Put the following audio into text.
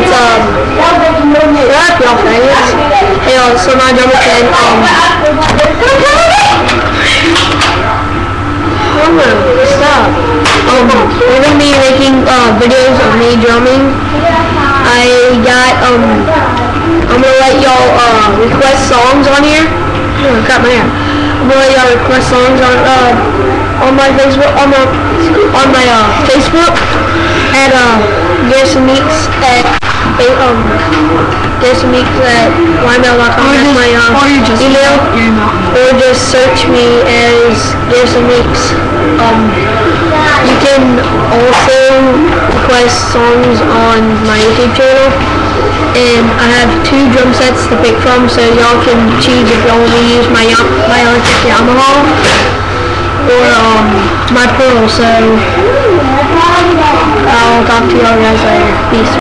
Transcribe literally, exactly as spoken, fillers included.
it's um, yeah, y'all famous. Hey, uh, so my number ten, um, oh no, stop. Um, we're gonna be making uh videos of me drumming. I got um, I'm gonna let y'all uh request songs on here. Oh, I got my hair. I'm gonna let y'all request songs on uh on my Facebook on my on my uh Facebook at uh Garrison Meeks at um Garrison Meeks at ymail dot com. That's my uh, or you just email. email. Or just search me as Garrison Meeks. Um, you can also request songs on my YouTube channel, and I have two drum sets to pick from, so y'all can choose if y'all want to use my my electric Yamaha or um my Pearl. So I'll talk to y'all guys later. Peace.